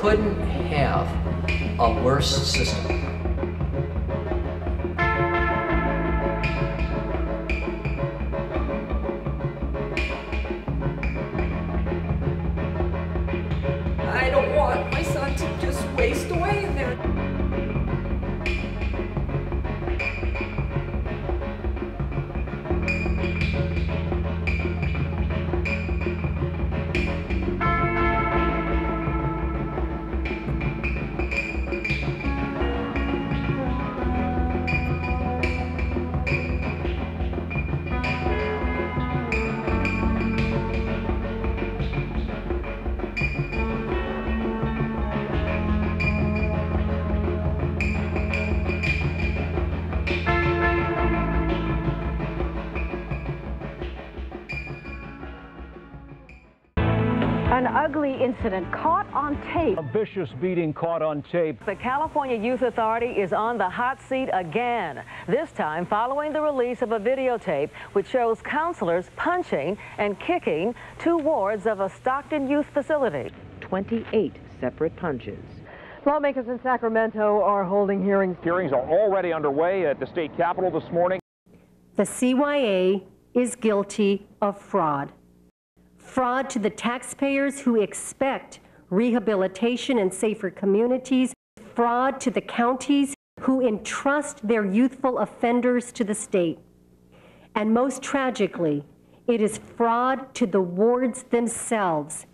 couldn't have a worse system. I don't want my son to just waste away in there. An ugly incident caught on tape. A vicious beating caught on tape. The California Youth Authority is on the hot seat again, this time following the release of a videotape which shows counselors punching and kicking two wards of a Stockton youth facility. 28 separate punches. Lawmakers in Sacramento are holding hearings. Hearings are already underway at the state capitol this morning. The CYA is guilty of fraud. Fraud to the taxpayers who expect rehabilitation and safer communities. Fraud to the counties who entrust their youthful offenders to the state. And most tragically, it is fraud to the wards themselves.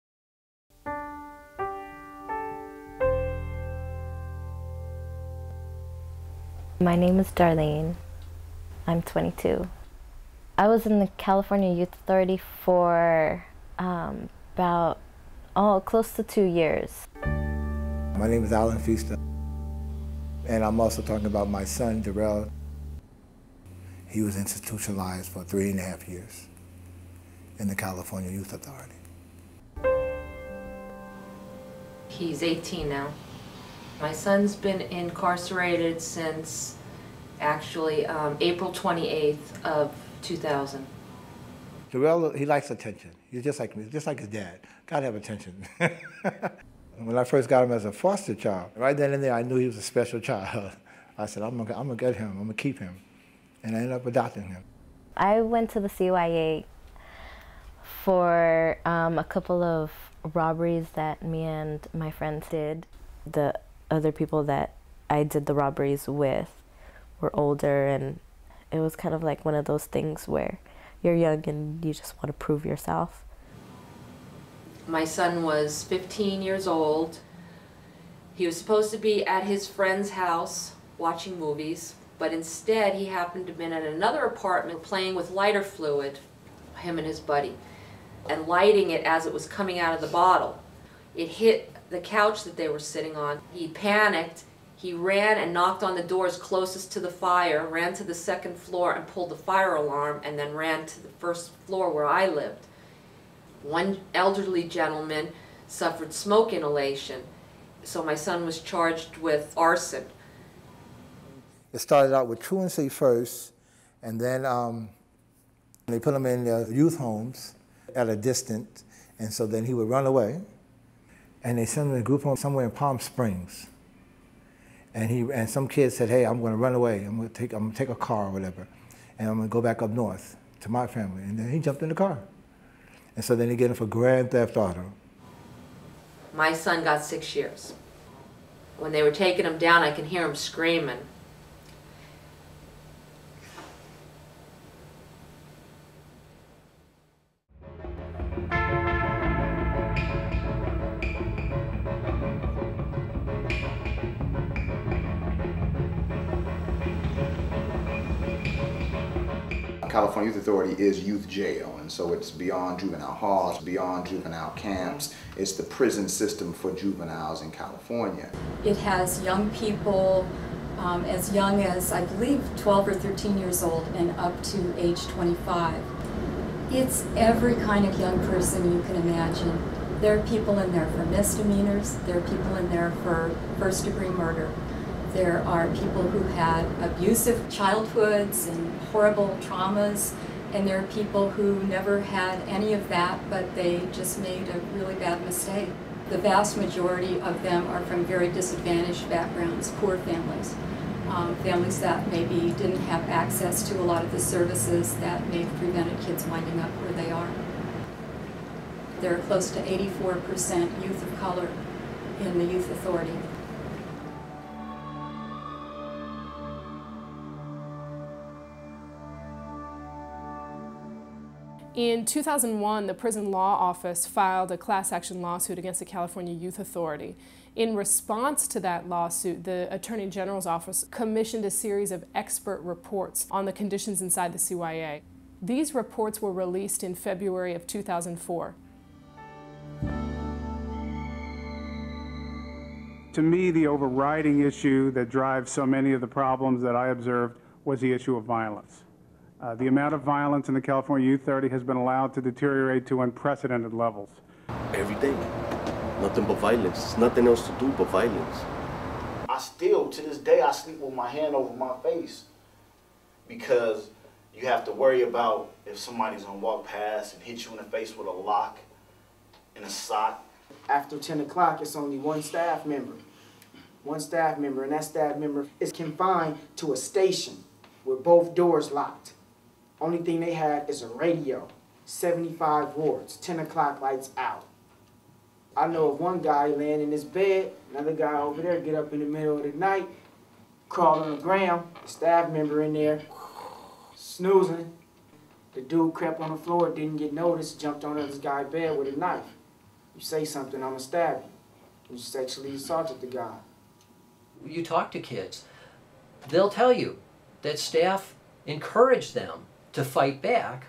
My name is Darlene. I'm 22. I was in the California Youth Authority for close to 2 years. My name is Alan Feaster, and I'm also talking about my son, Darrell. He was institutionalized for 3.5 years in the California Youth Authority. He's 18 now. My son's been incarcerated since actually April 28th of 2000. Darrell, he likes attention. He's just like me, just like his dad. Gotta have attention. When I first got him as a foster child, right then and there, I knew he was a special child. I said, I'm gonna get him, I'm gonna keep him. And I ended up adopting him. I went to the CYA for a couple of robberies that me and my friends did. The other people that I did the robberies with were older, and it was kind of like one of those things where you're young and you just want to prove yourself. My son was 15 years old. He was supposed to be at his friend's house watching movies, but instead he happened to have been at another apartment playing with lighter fluid, him and his buddy, and lighting it as it was coming out of the bottle. It hit the couch that they were sitting on. He panicked. He ran and knocked on the doors closest to the fire, ran to the second floor and pulled the fire alarm, and then ran to the first floor where I lived. One elderly gentleman suffered smoke inhalation, so my son was charged with arson. It started out with truancy first, and then they put him in youth homes at a distance, and so then he would run away, and they sent him to a group home somewhere in Palm Springs. And some kids said, hey, I'm going to run away. I'm going to take a car or whatever, and I'm going to go back up north to my family. And then he jumped in the car. And so then they get him for grand theft auto. My son got 6 years. When they were taking him down, I can hear him screaming. California Youth Authority is youth jail, and so it's beyond juvenile halls, beyond juvenile camps. It's the prison system for juveniles in California. It has young people as young as, I believe, 12 or 13 years old and up to age 25. It's every kind of young person you can imagine. There are people in there for misdemeanors, there are people in there for first-degree murder. There are people who had abusive childhoods and horrible traumas, and there are people who never had any of that, but they just made a really bad mistake. The vast majority of them are from very disadvantaged backgrounds, poor families. Families that maybe didn't have access to a lot of the services that may have prevented kids winding up where they are. There are close to 84% youth of color in the Youth Authority. In 2001, the Prison Law Office filed a class action lawsuit against the California Youth Authority. In response to that lawsuit, the Attorney General's office commissioned a series of expert reports on the conditions inside the CYA. These reports were released in February of 2004. To me, the overriding issue that drives so many of the problems that I observed was the issue of violence. The amount of violence in the California Youth Authority has been allowed to deteriorate to unprecedented levels. Every day, nothing but violence. There's nothing else to do but violence. I still, to this day, I sleep with my hand over my face because you have to worry about if somebody's gonna walk past and hit you in the face with a lock and a sock. After 10 o'clock, it's only one staff member, and that staff member is confined to a station with both doors locked. Only thing they have is a radio, 75 wards, 10 o'clock lights out. I know of one guy laying in his bed, another guy over there get up in the middle of the night, crawl on the ground, a staff member in there, snoozing. The dude crept on the floor, didn't get noticed, jumped on this guy's bed with a knife. You say something, I'm gonna stab you. You sexually assaulted the guy. You talk to kids, they'll tell you that staff encourage them to fight back,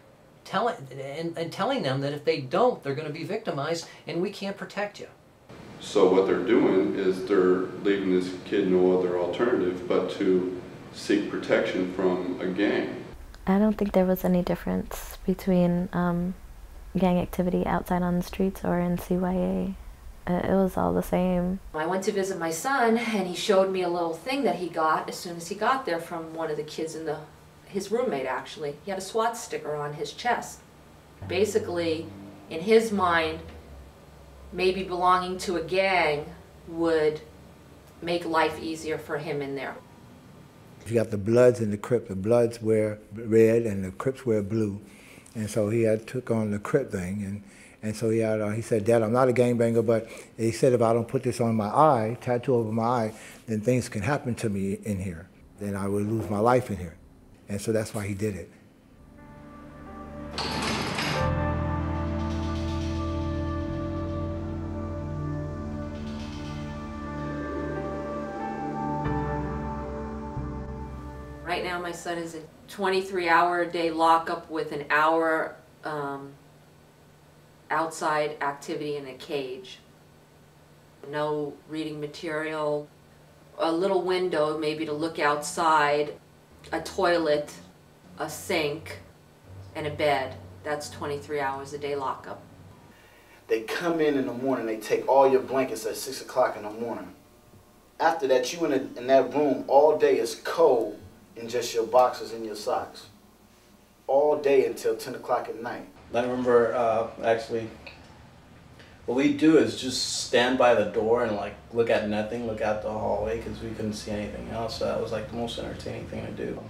telling them that if they don't, they're going to be victimized and we can't protect you. So what they're doing is they're leaving this kid no other alternative but to seek protection from a gang. I don't think there was any difference between gang activity outside on the streets or in CYA. It was all the same. I went to visit my son and he showed me a little thing that he got as soon as he got there from one of the kids in his roommate actually. He had a SWAT sticker on his chest. Basically, in his mind, maybe belonging to a gang would make life easier for him in there. You got the Bloods and the Crips. The Bloods wear red and the Crips wear blue. And so he took on the Crip thing. And so he said, Dad, I'm not a gangbanger, but he said if I don't put this on my eye, tattoo over my eye, then things can happen to me in here. Then I would lose my life in here. And so that's why he did it. Right now my son is in 23-hour-a-day lockup with an hour outside activity in a cage. No reading material, a little window maybe to look outside, a toilet, a sink, and a bed. That's 23 hours a day lockup. They come in the morning, they take all your blankets at 6 o'clock in the morning. After that, you in that room all day is cold in just your boxers and your socks. All day until 10 o'clock at night. I remember actually, what we do is just stand by the door and like look at nothing, look out the hallway because we couldn't see anything else. So that was like the most entertaining thing to do.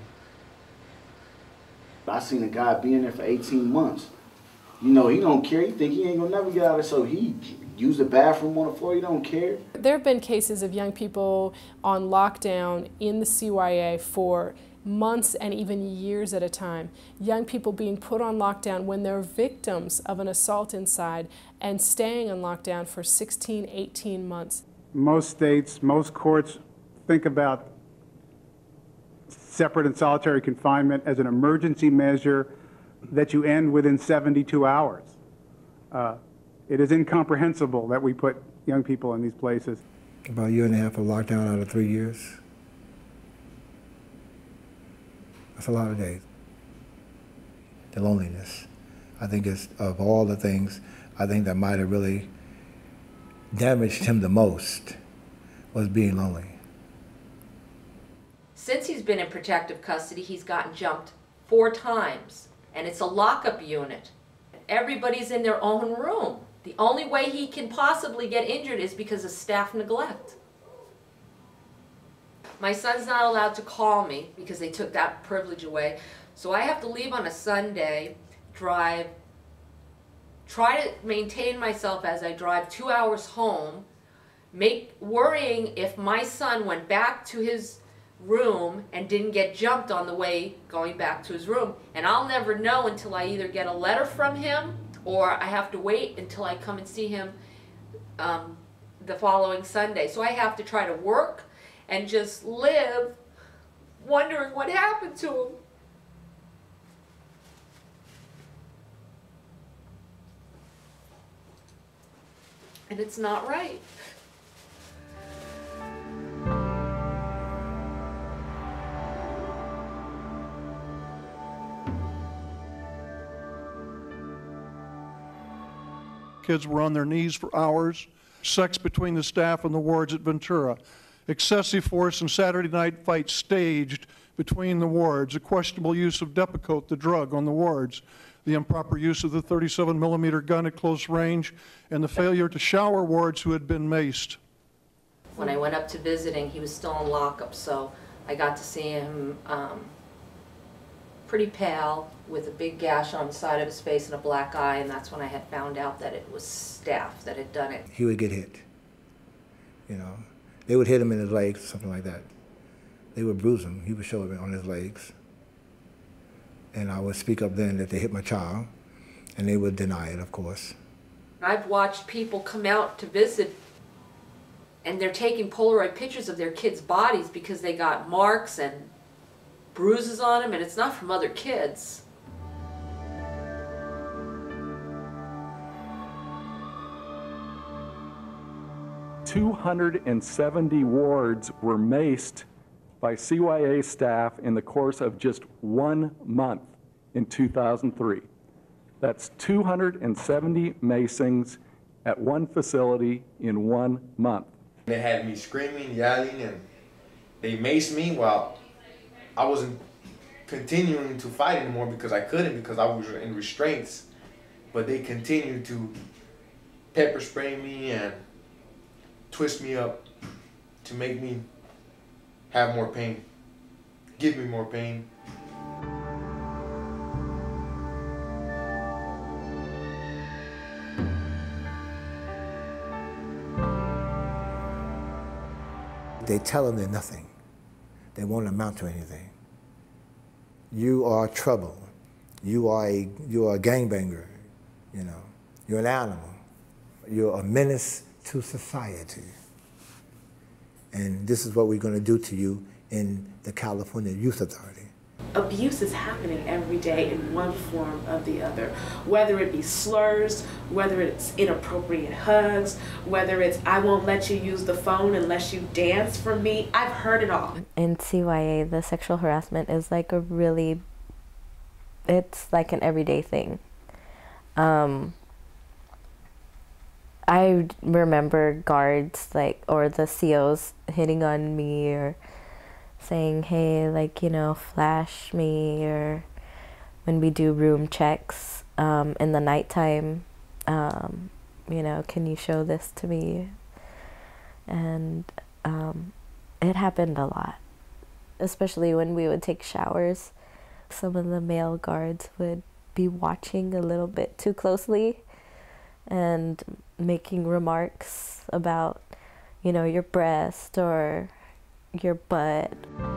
I seen a guy being there for 18 months. You know, he don't care. He think he ain't gonna never get out of it, so he use the bathroom on the floor. He don't care. There have been cases of young people on lockdown in the CYA for months and even years at a time. Young people being put on lockdown when they're victims of an assault inside and staying on lockdown for 16, 18 months. Most states, most courts think about separate and solitary confinement as an emergency measure that you end within 72 hours. It is incomprehensible that we put young people in these places. About a year and a half of lockdown out of 3 years. That's a lot of days. The loneliness, I think, is of all the things I think that might have really damaged him the most was being lonely. Since he's been in protective custody, he's gotten jumped 4 times, and it's a lockup unit. Everybody's in their own room. The only way he can possibly get injured is because of staff neglect. My son's not allowed to call me because they took that privilege away. So I have to leave on a Sunday, drive, try to maintain myself as I drive 2 hours home, worrying if my son went back to his room and didn't get jumped on the way going back to his room. And I'll never know until I either get a letter from him or I have to wait until I come and see him the following Sunday. So I have to try to work and just live wondering what happened to him. And it's not right. Kids were on their knees for hours, sex between the staff and the wards at Ventura, excessive force and Saturday night fights staged between the wards, a questionable use of Depakote, the drug, on the wards, the improper use of the 37mm gun at close range, and the failure to shower wards who had been maced. When I went up to visiting, he was still in lockup, so I got to see him pretty pale with a big gash on the side of his face and a black eye, and that's when I had found out that it was staff that had done it. He would get hit, you know. They would hit him in his legs, something like that. They would bruise him. He would show it on his legs. And I would speak up then that they hit my child, and they would deny it, of course. I've watched people come out to visit, and they're taking Polaroid pictures of their kids' bodies because they got marks and bruises on them, and it's not from other kids. "270 wards were maced by CYA staff in the course of just 1 month in 2003. That's 270 macings at one facility in 1 month. They had me screaming, yelling, and they maced me while I wasn't continuing to fight anymore because I couldn't, because I was in restraints. But they continued to pepper spray me and twist me up to make me have more pain, give me more pain. They tell them they're nothing. They won't amount to anything. You are trouble. You are a gangbanger, you know. You're an animal. You're a menace to society. And this is what we're going to do to you in the California Youth Authority. Abuse is happening every day in one form or the other, whether it be slurs, whether it's inappropriate hugs, whether it's "I won't let you use the phone unless you dance for me." I've heard it all. In CYA, the sexual harassment is like it's like an everyday thing. I remember guards, or the COs hitting on me or saying, hey, flash me, or when we do room checks in the nighttime, can you show this to me? And it happened a lot, especially when we would take showers. Some of the male guards would be watching a little bit too closely and making remarks about, your breast or your butt.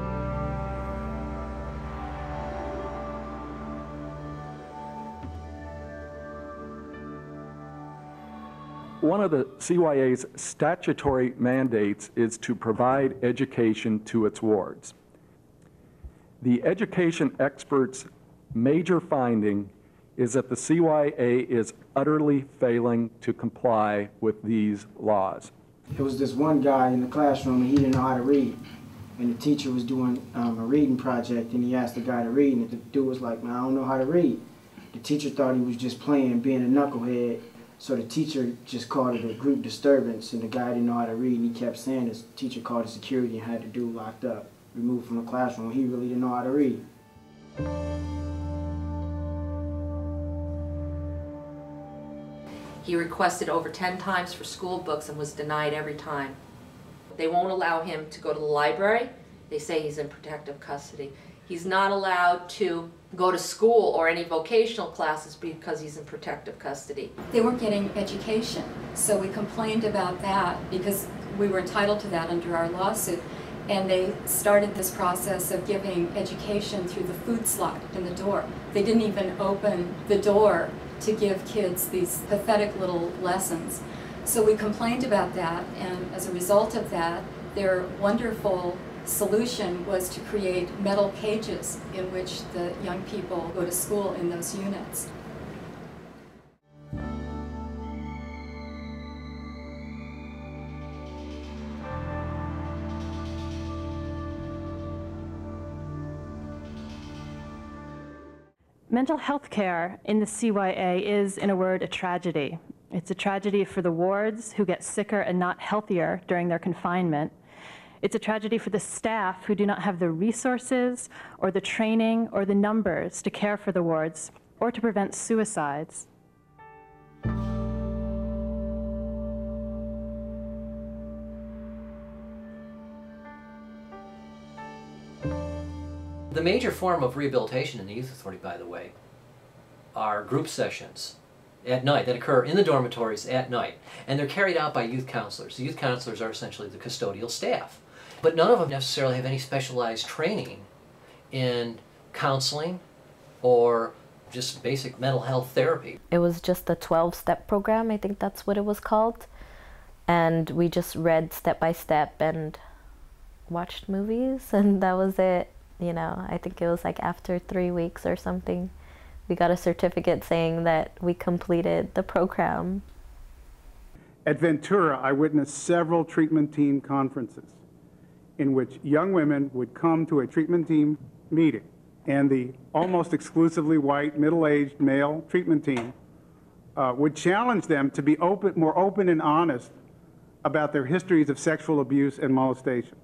One of the CYA's statutory mandates is to provide education to its wards. The education experts' major finding is that the CYA is utterly failing to comply with these laws. There was this one guy in the classroom, and he didn't know how to read. And the teacher was doing a reading project, and he asked the guy to read, and the dude was like, "Man, I don't know how to read." The teacher thought he was just playing, being a knucklehead, so the teacher just called it a group disturbance, and the guy didn't know how to read, and he kept saying this. The teacher called the security and had the dude locked up, removed from the classroom. He really didn't know how to read. He requested over 10 times for school books and was denied every time. They won't allow him to go to the library. They say he's in protective custody. He's not allowed to go to school or any vocational classes because he's in protective custody. They weren't getting education, so we complained about that because we were entitled to that under our lawsuit. And they started this process of giving education through the food slot in the door. They didn't even open the door to give kids these pathetic little lessons. So we complained about that, and as a result of that, their wonderful solution was to create metal cages in which the young people go to school in those units. Mental health care in the CYA is, in a word, a tragedy. It's a tragedy for the wards who get sicker and not healthier during their confinement. It's a tragedy for the staff who do not have the resources or the training or the numbers to care for the wards or to prevent suicides. The major form of rehabilitation in the Youth Authority, by the way, are group sessions at night that occur in the dormitories at night. And they're carried out by youth counselors. The youth counselors are essentially the custodial staff. But none of them necessarily have any specialized training in counseling or just basic mental health therapy. It was just a 12-step program, I think that's what it was called. And we just read step by step and watched movies, and that was it. You know, I think it was like after 3 weeks or something, we got a certificate saying that we completed the program. At Ventura, I witnessed several treatment team conferences in which young women would come to a treatment team meeting, and the almost exclusively white, middle-aged male treatment team would challenge them to be more open and honest about their histories of sexual abuse and molestation.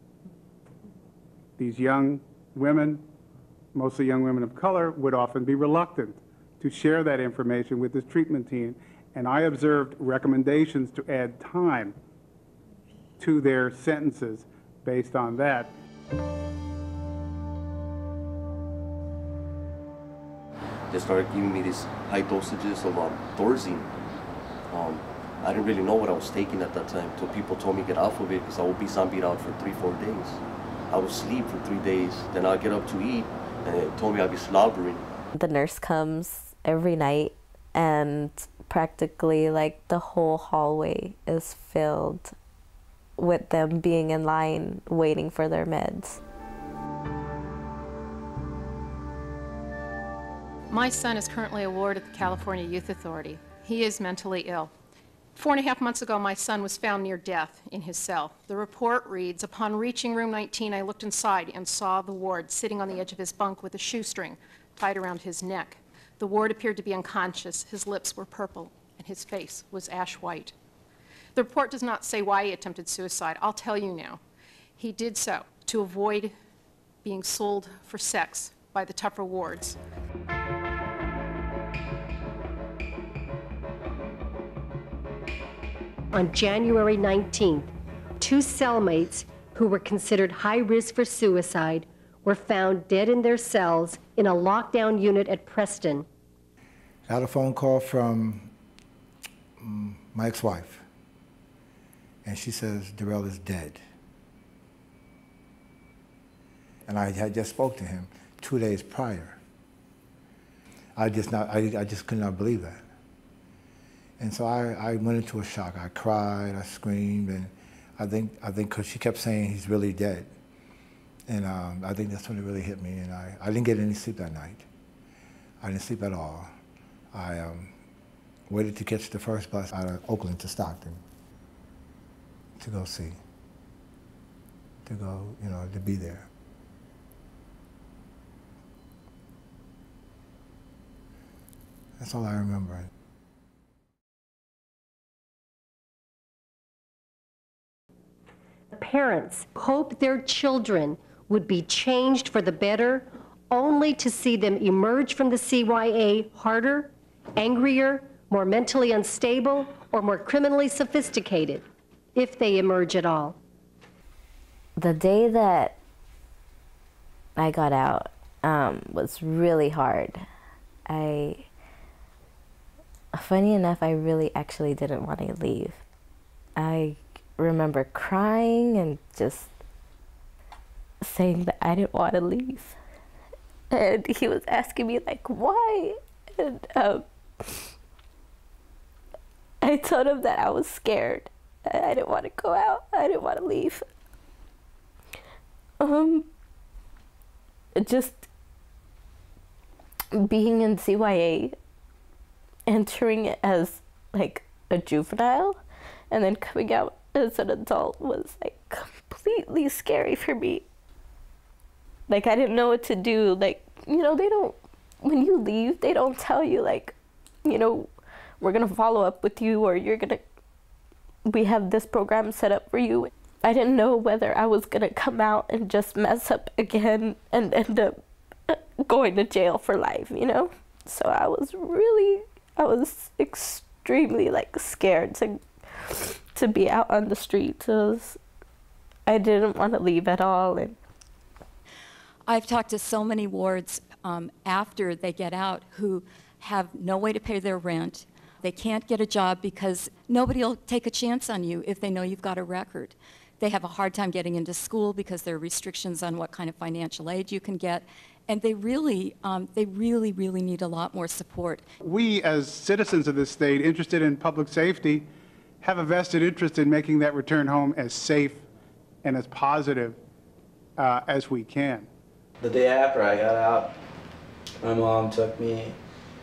These young women, mostly young women of color, would often be reluctant to share that information with this treatment team, and I observed recommendations to add time to their sentences based on that. They started giving me these high dosages of Thorazine. I didn't really know what I was taking at that time until people told me to get off of it because I would be zombied out for 3-4 days. I would sleep for 3 days, then I'd get up to eat, and it told me I'd be slobbering. The nurse comes every night, and practically like the whole hallway is filled with them being in line waiting for their meds. My son is currently a ward at the California Youth Authority. He is mentally ill. 4.5 months ago, my son was found near death in his cell. The report reads, upon reaching room 19, I looked inside and saw the ward sitting on the edge of his bunk with a shoestring tied around his neck. The ward appeared to be unconscious. His lips were purple, and his face was ash white. The report does not say why he attempted suicide. I'll tell you now. He did so to avoid being sold for sex by the tougher wards. On January 19th, 2 cellmates who were considered high risk for suicide were found dead in their cells in a lockdown unit at Preston. I had a phone call from my ex-wife, and she says Darrell is dead. And I had just spoke to him 2 days prior. I just could not believe that. And so I went into a shock. I cried, I screamed, and I think because she kept saying he's really dead. And I think that's when it really hit me, and I didn't get any sleep that night. I didn't sleep at all. I waited to catch the first bus out of Oakland to Stockton to go see, to go, to be there. That's all I remember. Parents hoped their children would be changed for the better, only to see them emerge from the CYA harder, angrier, more mentally unstable, or more criminally sophisticated, if they emerge at all? The day that I got out was really hard. Funny enough, I really actually didn't want to leave. I remember crying and just saying that I didn't want to leave. And he was asking me, like, why? And I told him that I was scared. I didn't want to go out. I didn't want to leave. Just being in CYA, entering it as like a juvenile, and then coming out as an adult was like completely scary for me. Like, I didn't know what to do. Like, you know, when you leave, they don't tell you, like, you know, we're gonna follow up with you, or we have this program set up for you. I didn't know whether I was gonna come out and just mess up again and end up going to jail for life, you know? So I was extremely, like, scared to be out on the streets. I didn't want to leave at all. And I've talked to so many wards after they get out who have no way to pay their rent. They can't get a job because nobody will take a chance on you if they know you've got a record. They have a hard time getting into school because there are restrictions on what kind of financial aid you can get. And they really need a lot more support. We, as citizens of this state interested in public safety, have a vested interest in making that return home as safe and as positive as we can. The day after I got out, my mom took me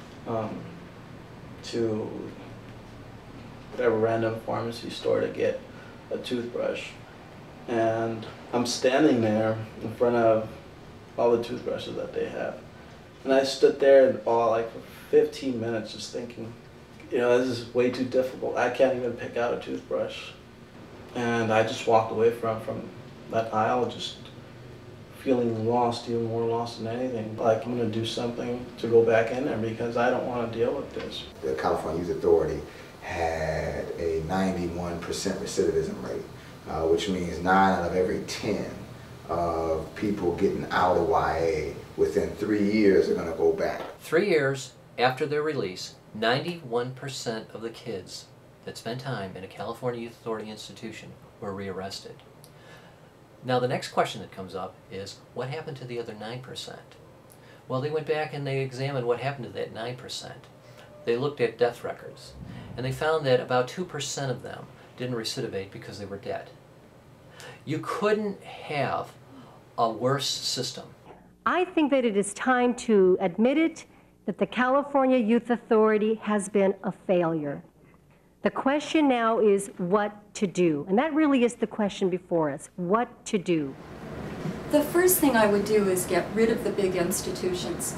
to whatever random pharmacy store to get a toothbrush. And I'm standing there in front of all the toothbrushes that they have. And I stood there for 15 minutes just thinking, you know, this is way too difficult. I can't even pick out a toothbrush. And I just walked away from that aisle just feeling lost, even more lost than anything. Like, I'm gonna do something to go back in there because I don't want to deal with this. The California Youth Authority had a 91% recidivism rate, which means 9 out of every 10 of people getting out of YA within 3 years are going to go back. 3 years after their release, 91% of the kids that spent time in a California Youth Authority institution were rearrested. Now the next question that comes up is, what happened to the other 9%? Well, they went back and they examined what happened to that 9%. They looked at death records, and they found that about 2% of them didn't recidivate because they were dead. You couldn't have a worse system. I think that it is time to admit it, that the California Youth Authority has been a failure. The question now is what to do. And that really is the question before us, what to do. The first thing I would do is get rid of the big institutions.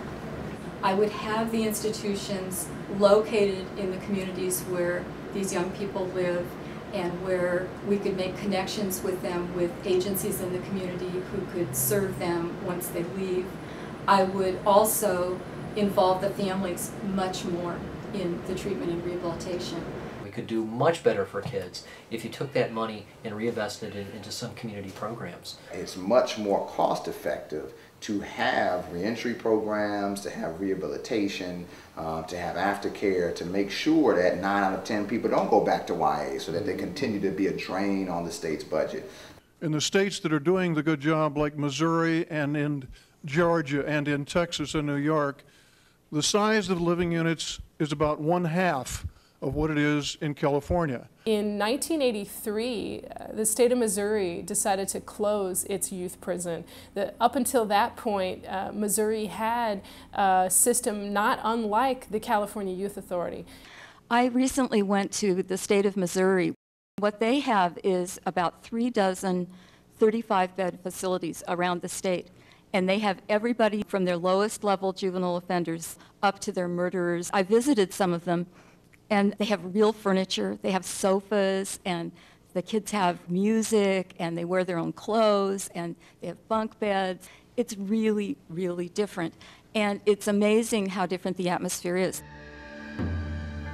I would have the institutions located in the communities where these young people live, and where we could make connections with them, with agencies in the community who could serve them once they leave. I would also involve the families much more in the treatment and rehabilitation. We could do much better for kids if you took that money and reinvested it into some community programs. It's much more cost effective to have reentry programs, to have rehabilitation, to have aftercare, to make sure that 9 out of 10 people don't go back to YA so that they continue to be a drain on the state's budget. In the states that are doing the good job, like Missouri and in Georgia and in Texas and New York, the size of living units is about 1/2 of what it is in California. In 1983, the state of Missouri decided to close its youth prison. Up until that point, Missouri had a system not unlike the California Youth Authority. I recently went to the state of Missouri. What they have is about 3 dozen 35-bed facilities around the state. And they have everybody from their lowest level juvenile offenders up to their murderers. I visited some of them. And they have real furniture, they have sofas, and the kids have music, and they wear their own clothes, and they have bunk beds. It's really, really different. And it's amazing how different the atmosphere is.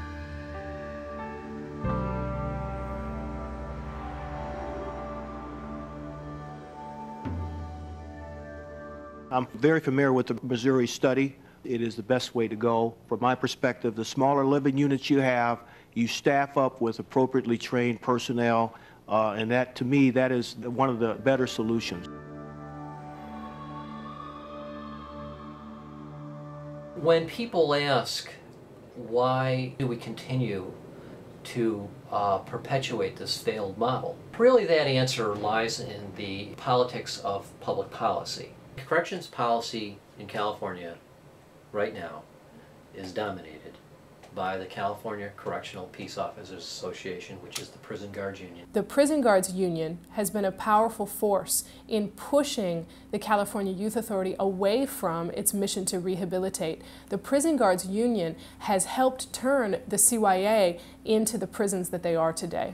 I'm very familiar with the Missouri study. It is the best way to go. From my perspective, the smaller living units you have, you staff up with appropriately trained personnel, and that, to me, that is one of the better solutions. When people ask, why do we continue to perpetuate this failed model? Really, that answer lies in the politics of public policy. Corrections policy in California right now is dominated by the California Correctional Peace Officers Association, which is the Prison Guards Union. The Prison Guards Union has been a powerful force in pushing the California Youth Authority away from its mission to rehabilitate. The Prison Guards Union has helped turn the CYA into the prisons that they are today.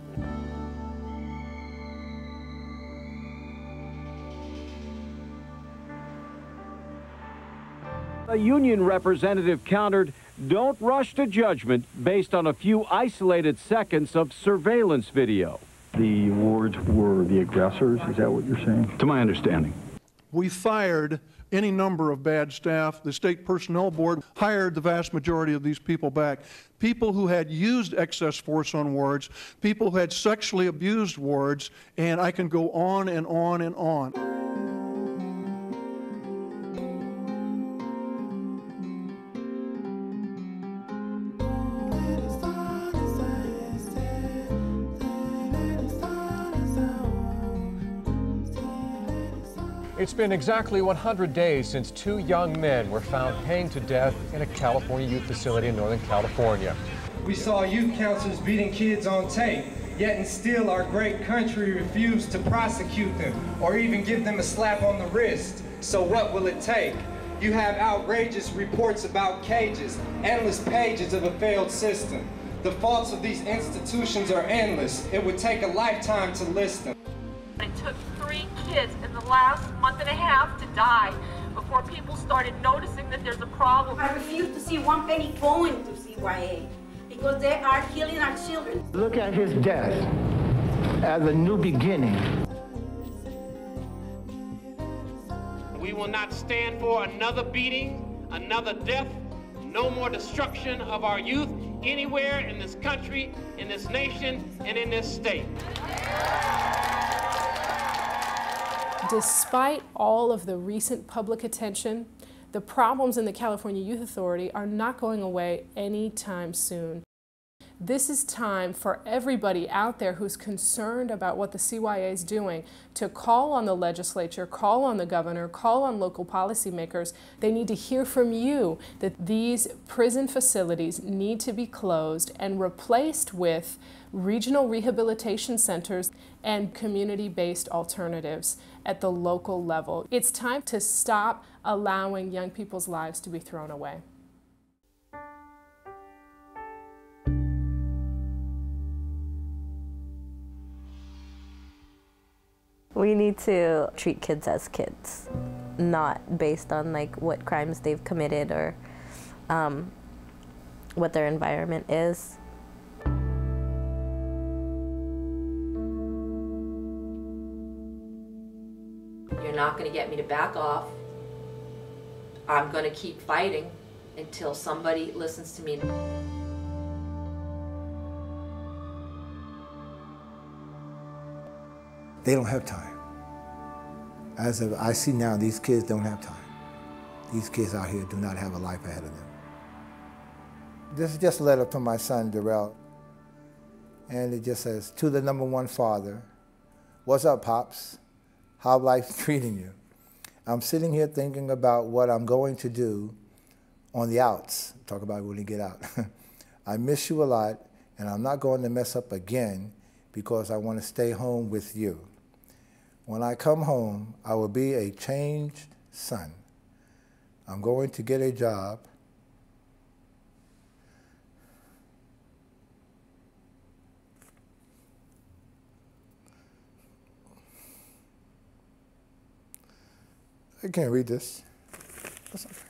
A union representative countered, "Don't rush to judgment based on a few isolated seconds of surveillance video." The wards were the aggressors, is that what you're saying? To my understanding. We fired any number of bad staff. The State Personnel Board hired the vast majority of these people back. People who had used excess force on wards, people who had sexually abused wards, and I can go on and on and on. It's been exactly 100 days since 2 young men were found hanged to death in a California youth facility in Northern California. We saw youth counselors beating kids on tape, yet and still our great country refused to prosecute them or even give them a slap on the wrist. So what will it take? You have outrageous reports about cages, endless pages of a failed system. The faults of these institutions are endless. It would take a lifetime to list them. It took 3 kids in the last month and a half to die before people started noticing that there's a problem. I refuse to see one penny going to CYA because they are killing our children. Look at his death as a new beginning. We will not stand for another beating, another death, no more destruction of our youth anywhere in this country, in this nation, and in this state. Despite all of the recent public attention, the problems in the California Youth Authority are not going away anytime soon. This is time for everybody out there who's concerned about what the CYA is doing to call on the legislature, call on the governor, call on local policymakers. They need to hear from you that these prison facilities need to be closed and replaced with regional rehabilitation centers and community-based alternatives at the local level. It's time to stop allowing young people's lives to be thrown away. We need to treat kids as kids, not based on like what crimes they've committed or what their environment is. You're not going to get me to back off. I'm going to keep fighting until somebody listens to me. They don't have time. As I see now, these kids don't have time. These kids out here do not have a life ahead of them. This is just a letter from my son, Darrell. And it just says, "To the #1 father, what's up, Pops? How life's treating you? I'm sitting here thinking about what I'm going to do on the outs." Talk about when you get out. "I miss you a lot, and I'm not going to mess up again because I want to stay home with you. When I come home, I will be a changed son. I'm going to get a job. I can't read this. That's okay.